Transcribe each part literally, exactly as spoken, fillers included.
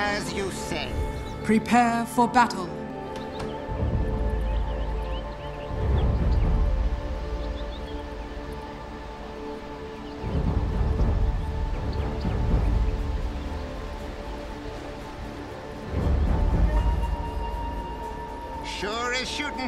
As you say. Prepare for battle. Sure is shooting.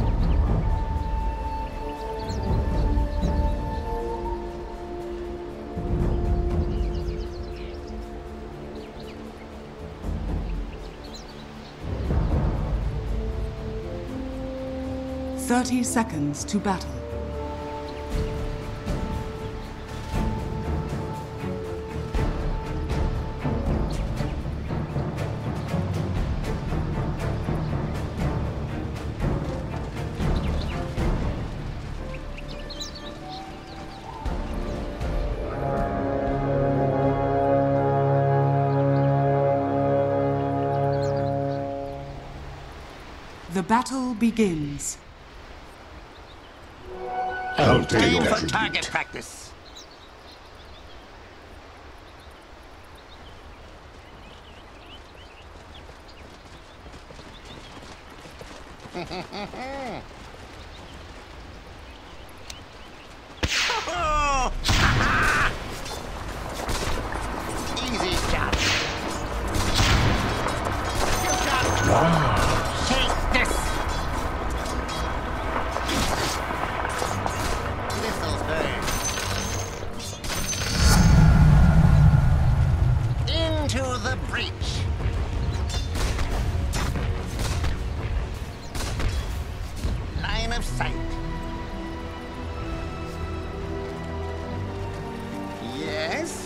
Thirty seconds to battle. The battle begins. I'll take Time that. for target practice. Easy shot. You got Wow. Take this. Missiles burn. Into the breach. Line of sight. Yes.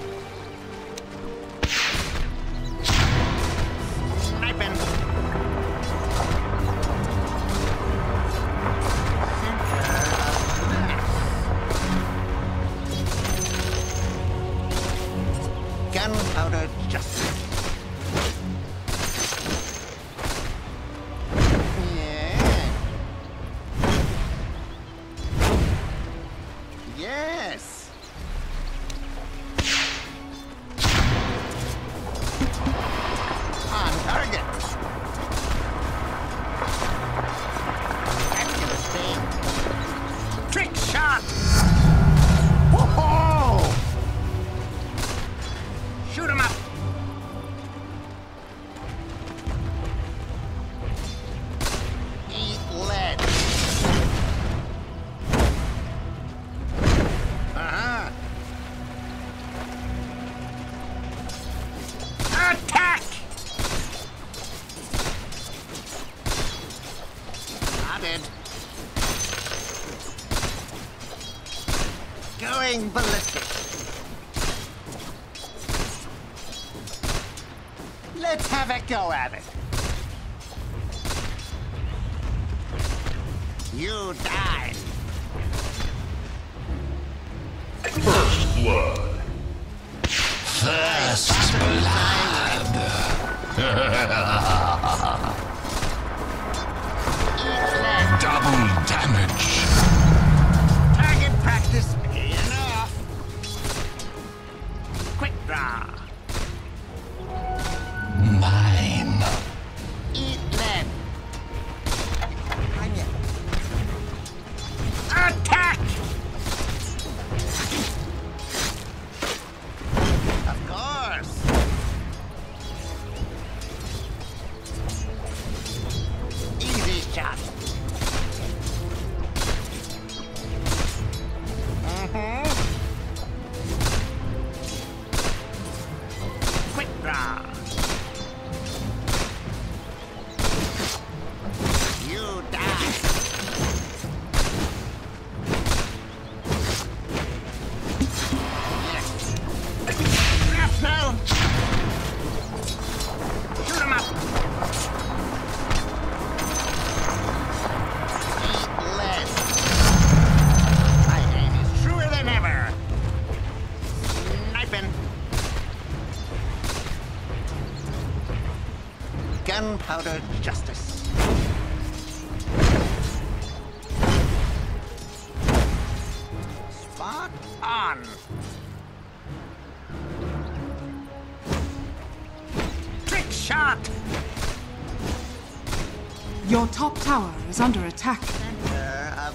Sniping. Gunpowder justice. Yeah. Yes. On target. Accuracy. Trick shot. Whoa! Shoot him up. Eat lead. Uh-huh. Attack! Spotted. Going ballistic. Let's have a go at it. You died. First blood. First blood. Double damage. Target practice paying off. Quick draw. Mine. Eat lead. Attack! Of course. Easy shot. Mm-hmm. Quick draw. You die. Yes. Shrapnel. Shoot him up. Eat lead. My aim is truer than ever. Sniping. Gunpowder justice. Spot on. shot! Your top tower is under attack. Center of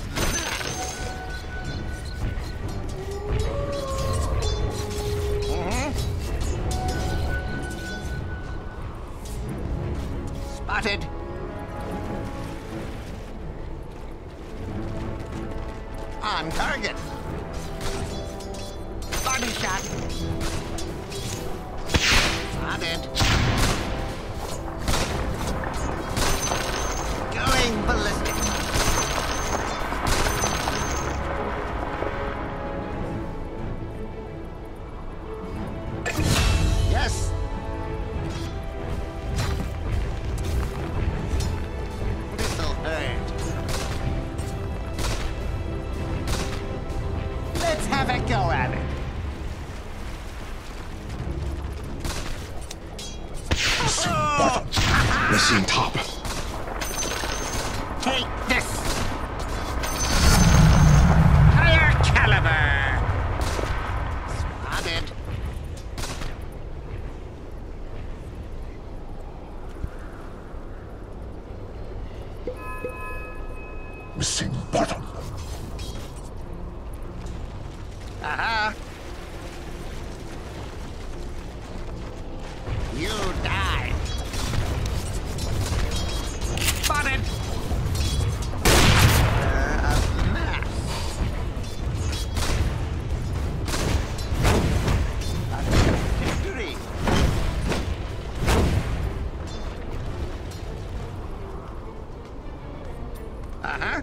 mass. Mhm. Spotted. On target. Body shot. Spotted. Going ballistic. Yes. This'll hurt. Let's have a go at it. Bottom. Missing top. Take this! Higher caliber! Spotted. Missing bottom. Aha! You die! Spotted! Of mass. Victory. Uh-huh.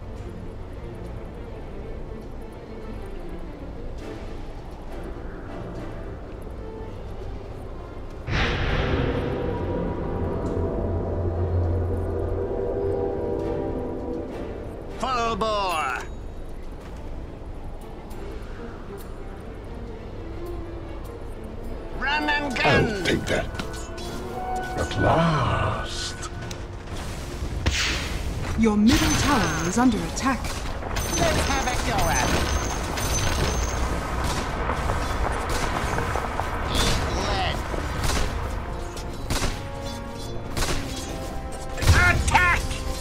Full bore. Run and gun. I'll take that. At last. Your middle tower is under attack. Let's have a go at it. Eat lead. Attack!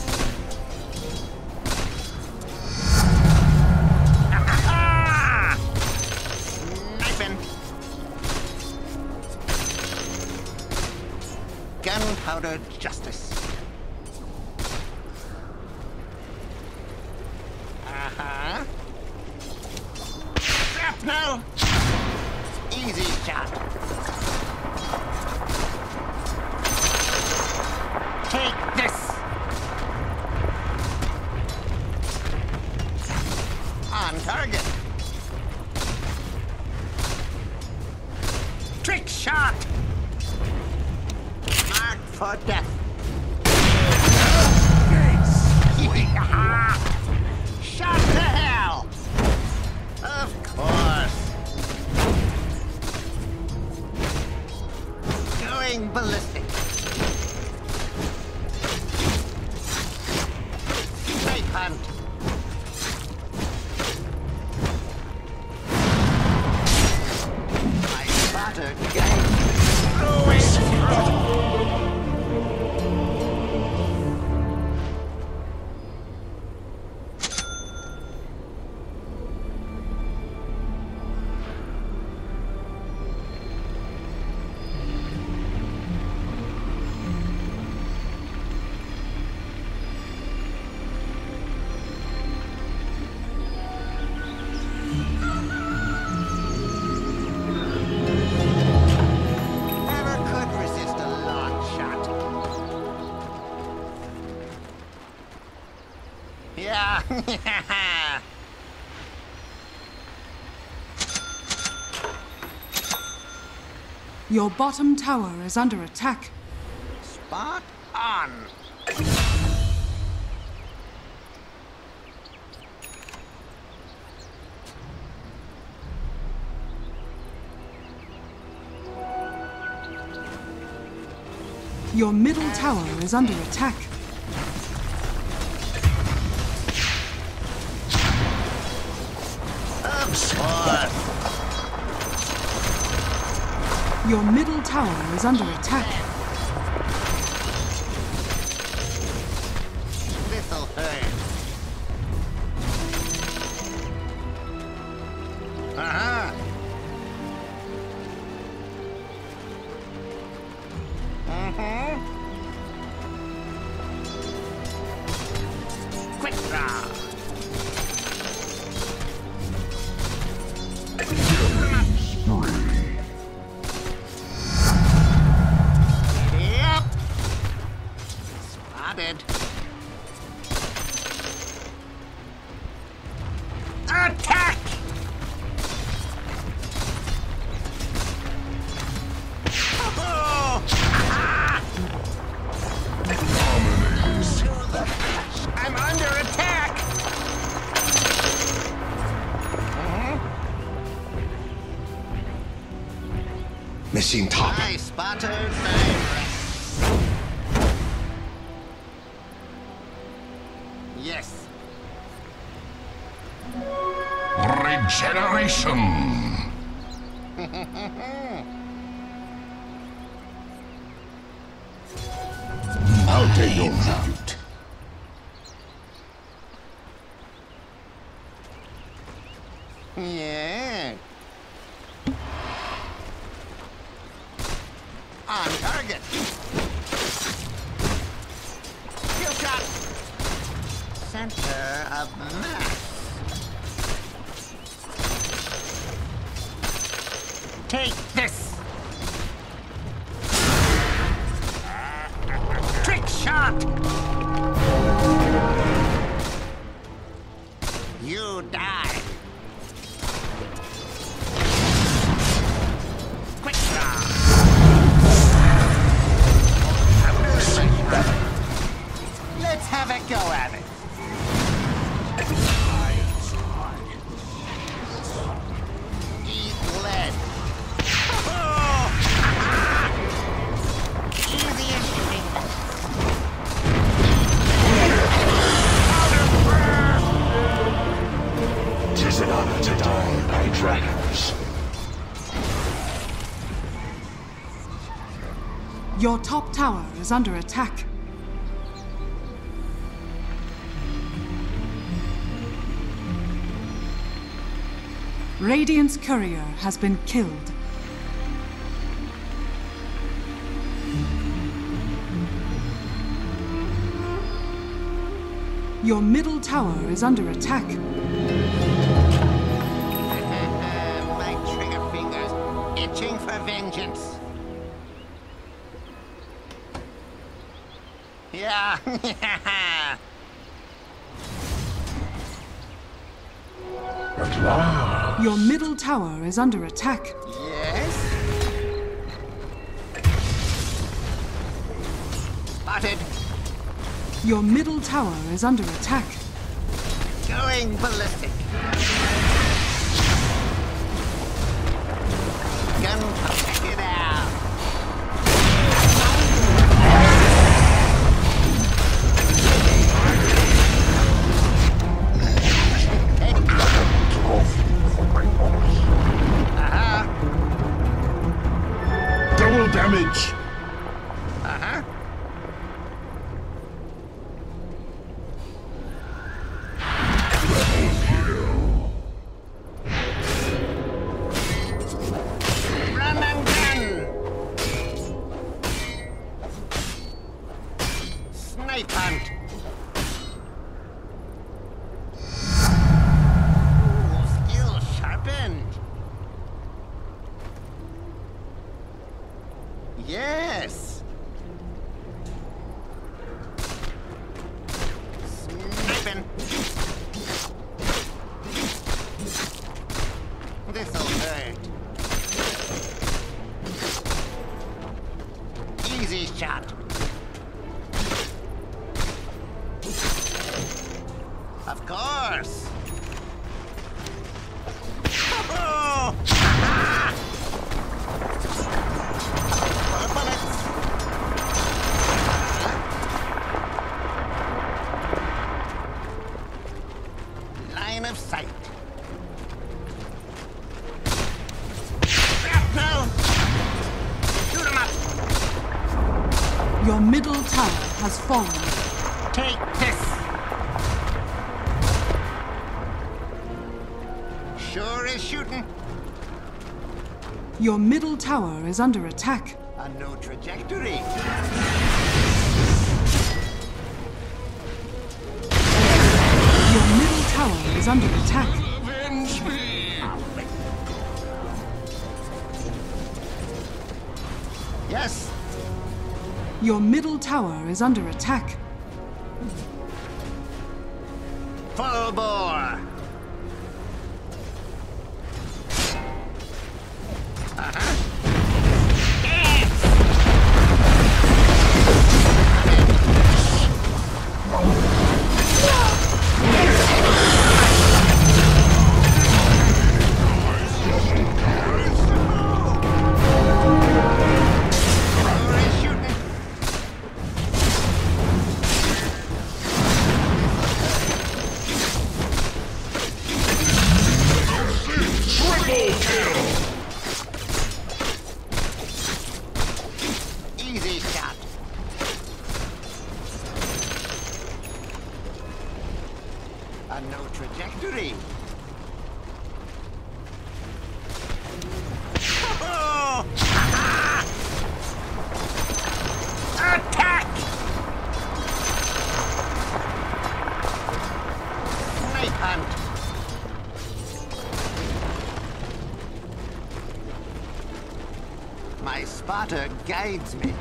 Sniping. Gunpowder justice. Uh-huh. Shrapnel! Easy shot. Take this! On target. Trick shot! Marked for death. Shot to hell! Of course. Going ballistic. Snake hunt. I spotted game. Through it Never could resist a launch shot. Yeah. Your bottom tower is under attack. Spot on. Your middle tower is under attack. Of course. Your middle tower is under attack. Missing top. I spotted thy rest. Yes. Regeneration. I'll take your tribute. Yeah. On target. Kill shot. Center of mass. Take this. Trick shot. You die. Quick draw. Let's have a go at it. Eat lead. Easy as shooting. Tis an honor to die by dragons. Your top tower is under attack. Radiant's courier has been killed. Your middle tower is under attack. My trigger fingers itching for vengeance. Yeah. At last. Your middle tower is under attack. Yes. Spotted. Your middle tower is under attack. Going ballistic. Gun check it out. Uh-huh. Double damage. Uh-huh. Run and gun. Snipe hunt. Ooh, skill sharpened. Yes. Sniping. This'll hurt. Easy shot. Of course. Oh! More bullets. Line of sight. Shrapnel! Shoot 'em up! Your middle tower has fallen. Take this! Sure is shooting. Your middle tower is under attack. A new trajectory. Your middle tower is under attack. Avenge me. Yes. Your middle tower is under attack. Full bore. Uh-huh. Dance! My spotter guides me.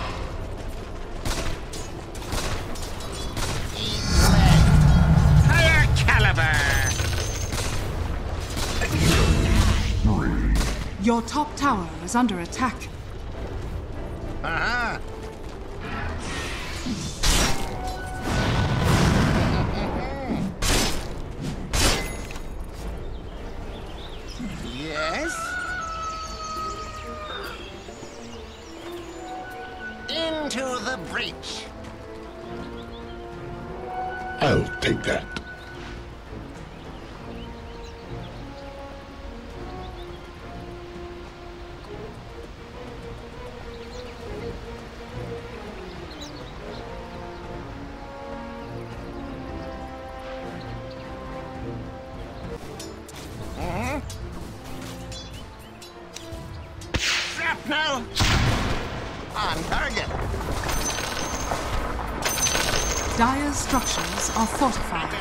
Eat lead. Higher caliber. Your top tower is under attack. Uh-huh. Yes? Into the breach. I'll take that. Shrapnel! On target. Dire's structures are fortified.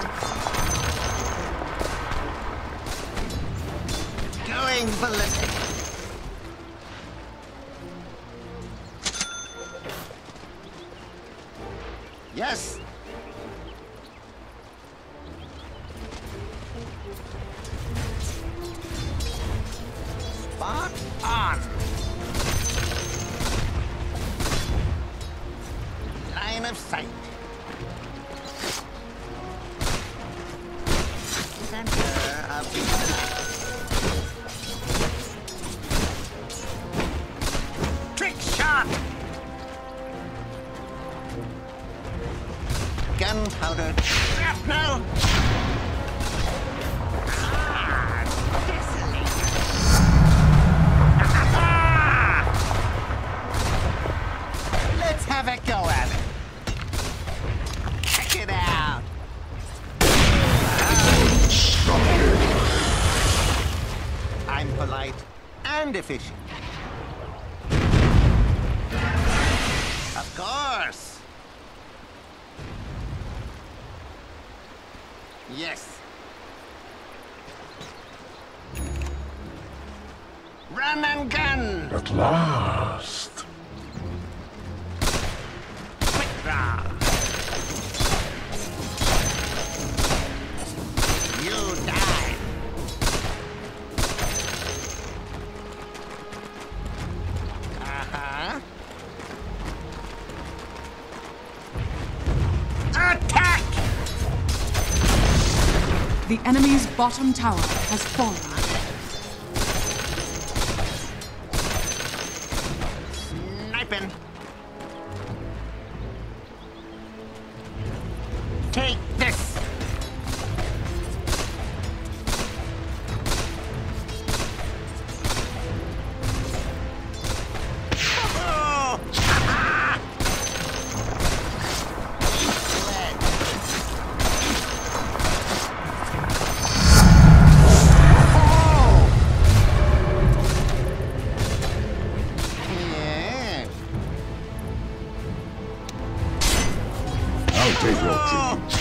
Going ballistic. Yes. Spot on. Line of sight. Center of the trick shot. Gunpowder shrapnel. Ah, desolator. Ah! Let's have a go at it. Check it out. I'm polite and efficient. Of course. Yes. Run and gun. At last. Quick draw. You die. Uh-huh. Attack! The enemy's bottom tower has fallen. Sniping. Take this. Oh! Ah! Lead. Oh! Yeah. I'll take your Oh! tribute.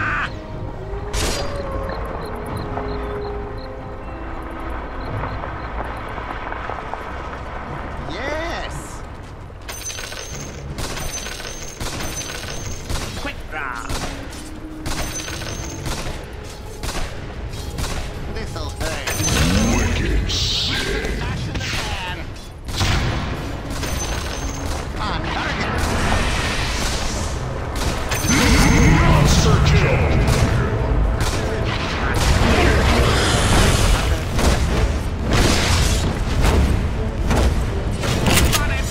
Yes. Quick draw. This'll hurt. Wicked sick. Flash in the pan. On target. Monster kill. On it.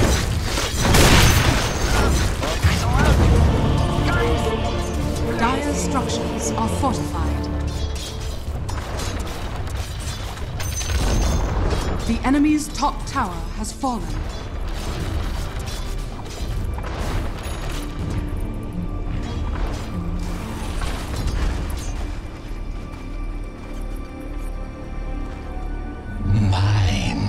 Dire's structures are fortified. The enemy's top tower has fallen. Mine.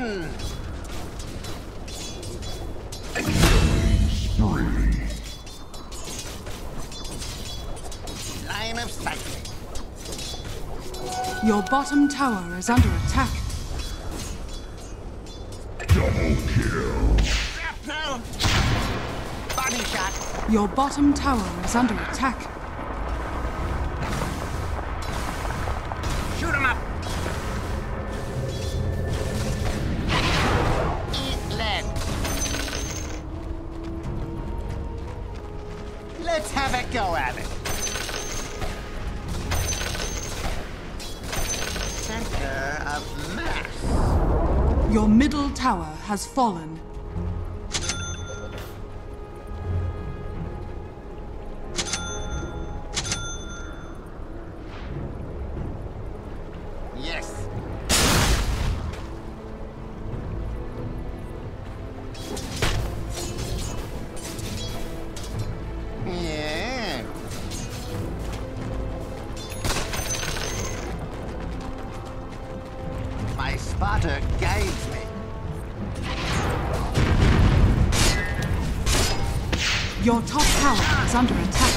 Begin! Spree. Line of sight. Your bottom tower is under attack. Double kill. Shrapnel! Body shot. Your bottom tower is under attack. Shoot him up! Eat lead. Let's have a go at it. Center of mass. Your middle tower has fallen. Yes. Yeah. My spotter guides me. Your top tower is under attack.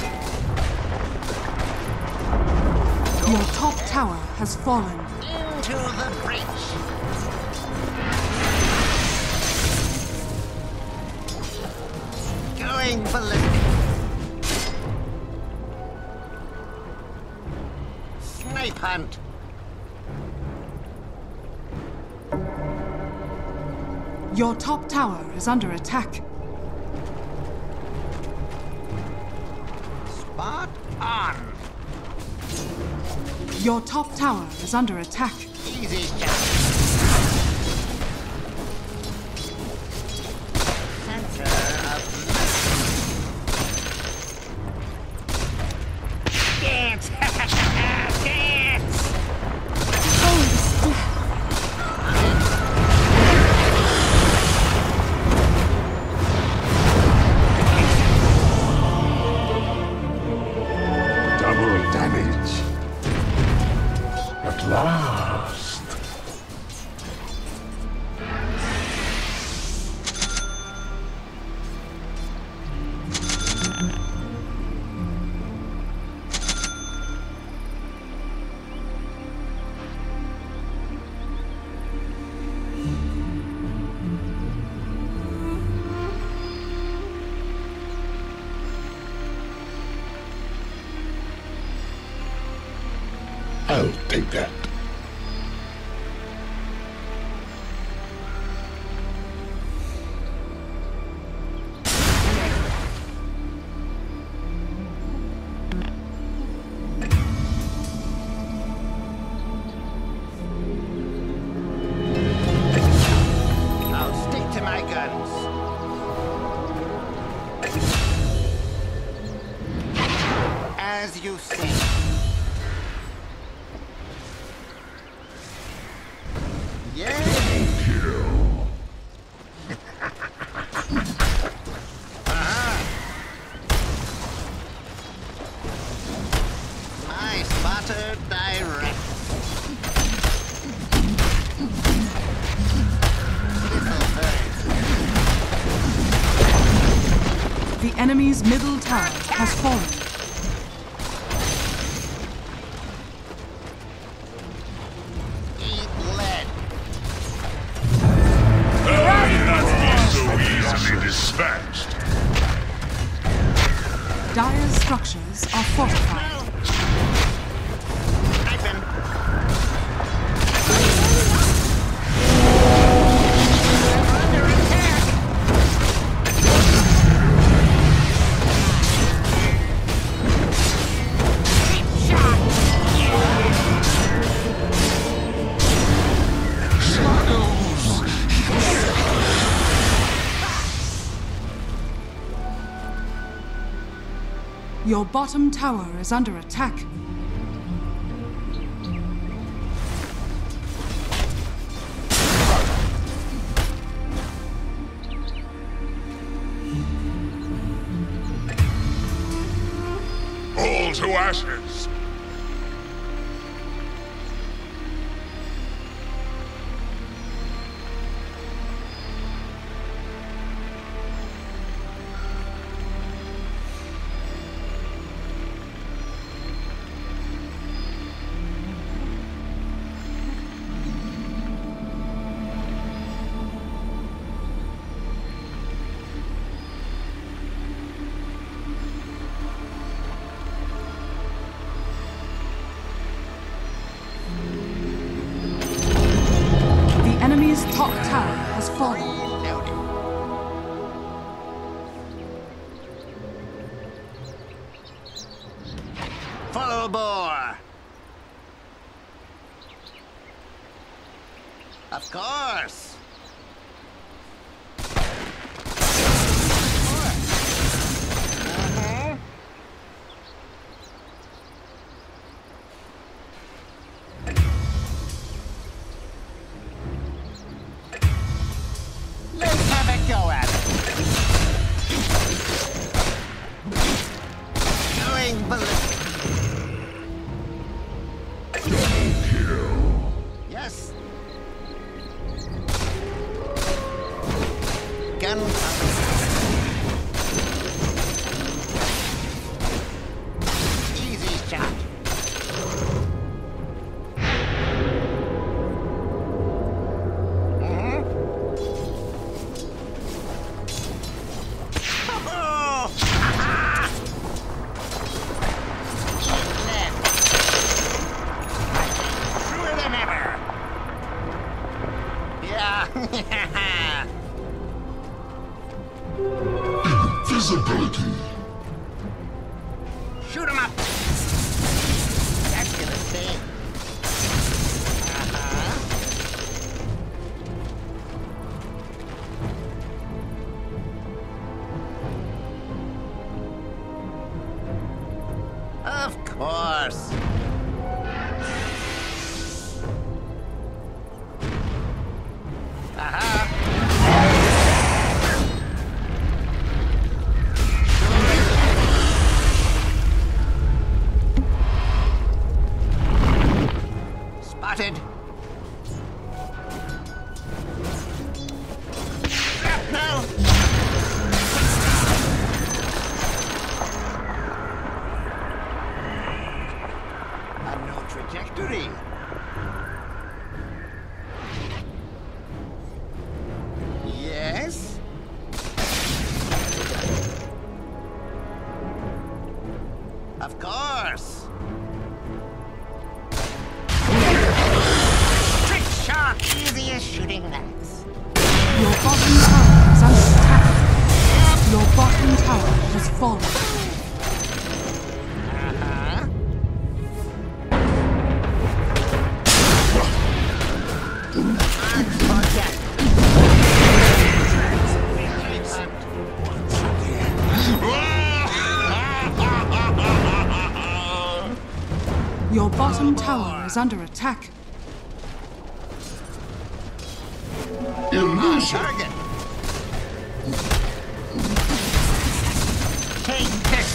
Your top tower has fallen. Into the breach. Going ballistic. Snipe hunt. Your top tower is under attack. Spot on. Your top tower is under attack. Easy shot. Center of dance. Dance. Double damage. At last. I'll take that. I'll stick to my guns. As you say. Yeah. Kill. Uh-huh. My spotter direct. Little bird. The enemy's middle tower has fallen. Eat lead. So easily dispatched. Dire's structures are fortified. Sniping. Under attack. Deep shot. Your bottom tower is under attack. All to ashes. full bore. Of course. Uh-huh. Let's have a go at it. Going ballistic. Yes. Gun. Easy shot. Mm-hmm. Oh! Left. Truer than ever. Yeah. Invisibility. Shoot him up. That's gonna stay. Uh-huh. Of course. Uh-huh. Spotted. Shrapnel. A no trajectory. Yes. Of course. Trick shot. Easy as shooting max. Your bottom tower is under attack. Your bottom tower has fallen. Uh-huh. Contact. Your bottom tower is under attack. Illusion. Target. Take this.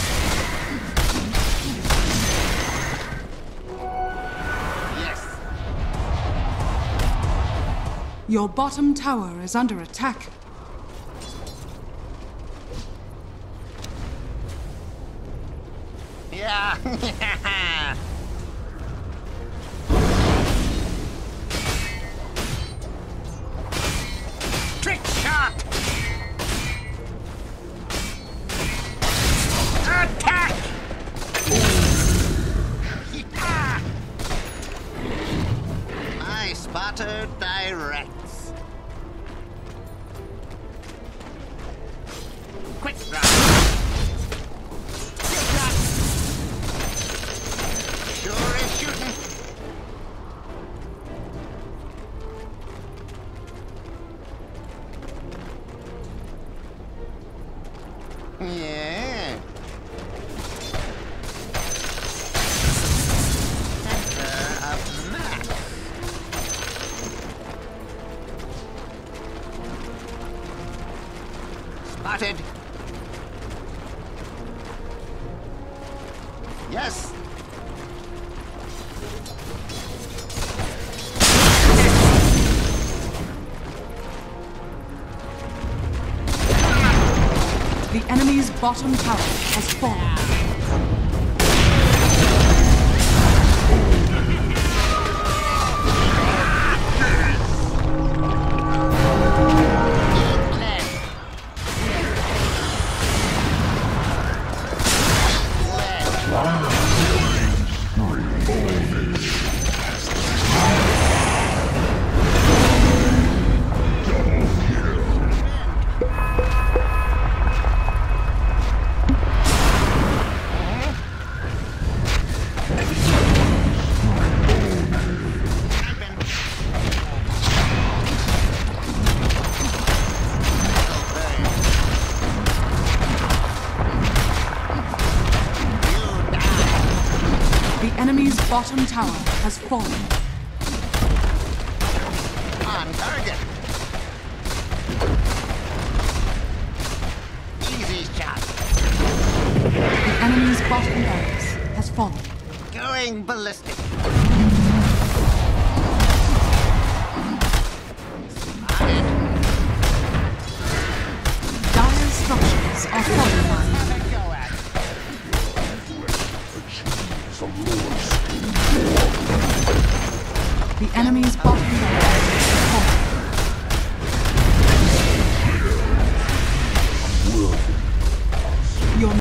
Yes. Your bottom tower is under attack. Yeah. Trick shot. Attack. Yeah. My spotter directs. Quick draw. Sure is shooting. Yeah. Center of mass. Spotted. Yes. The enemy's bottom tower has fallen. enemy's bottom tower has fallen. On target. Easy shot. The enemy's bottom barracks has fallen. Going ballistic. Spotted. Dire structures are fortified. Have a go at it. Achieve some lord's The enemy's bottom barracks has fallen. Your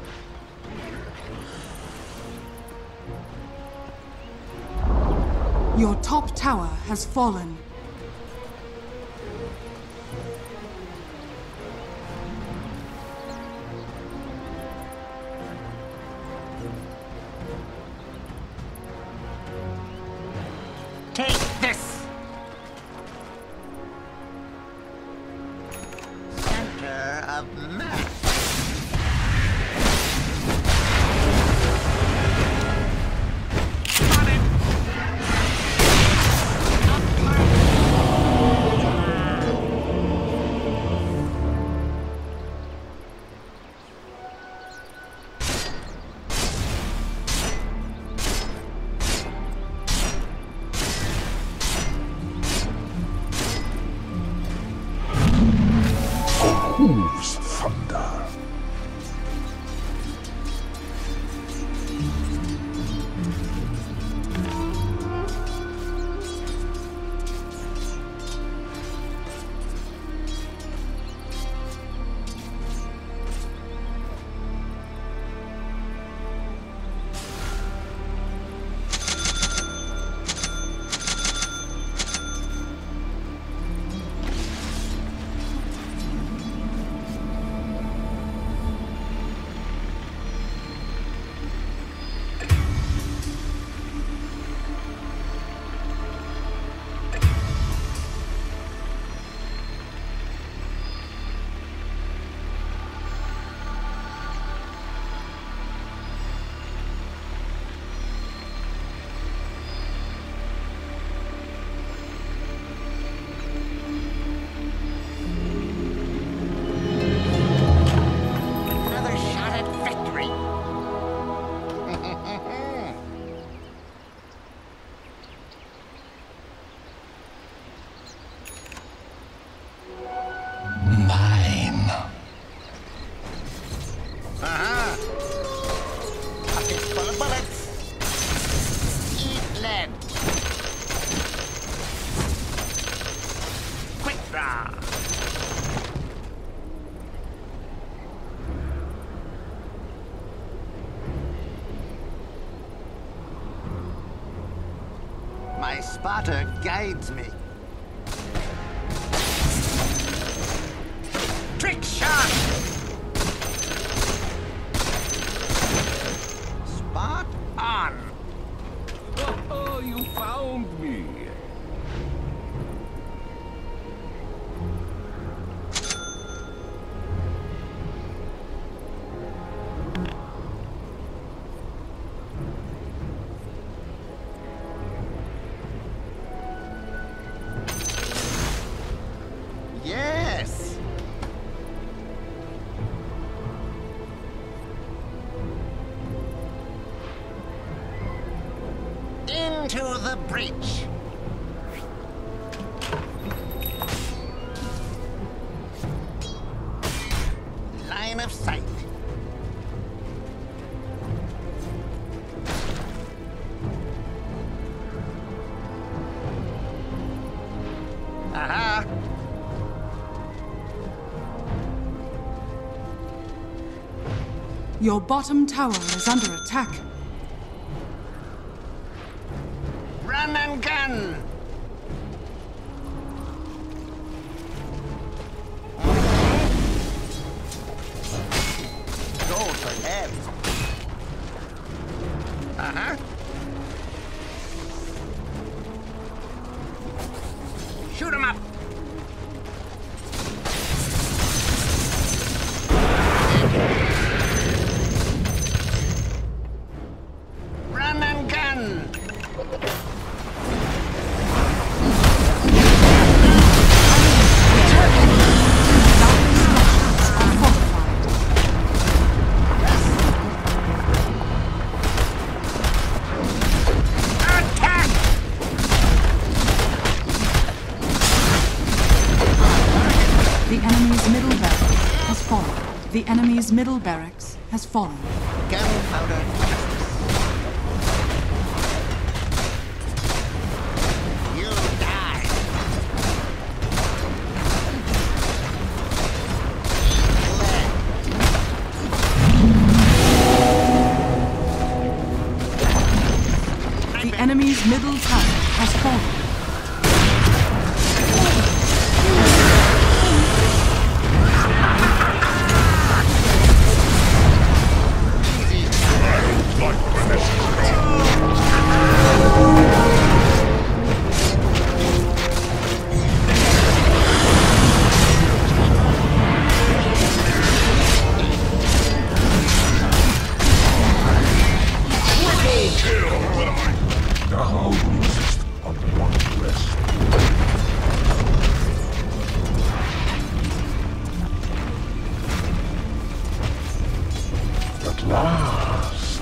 Your top tower has fallen. Take this. Center of mass. hooves thunder. Another shot at victory. Mine. Uh-huh. Pockets full of bullets. Eat lead. Quick draw. My spotter guides me. Trick shot! Spot on. Oh, you found me. Yes. Into the breach. Line of sight. Aha. Your bottom tower is under attack. Run and gun. Go for heads. Uh-huh. Shoot him up. Run and gun. enemy's middle barracks has fallen. Gunpowder justice. You die. Lead. The enemy's middle tower has fallen. Now resist on one rest. At last.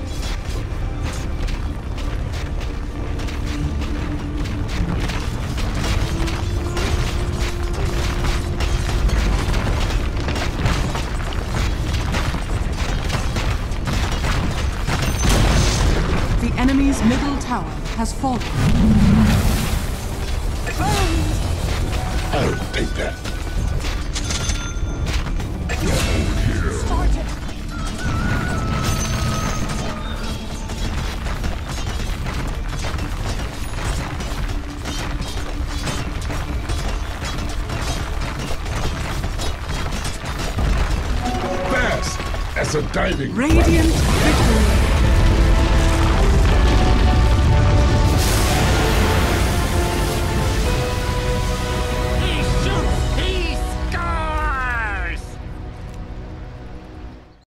The enemy's middle tower has fallen. I'll take that. Fast as a diving. Radiant victory.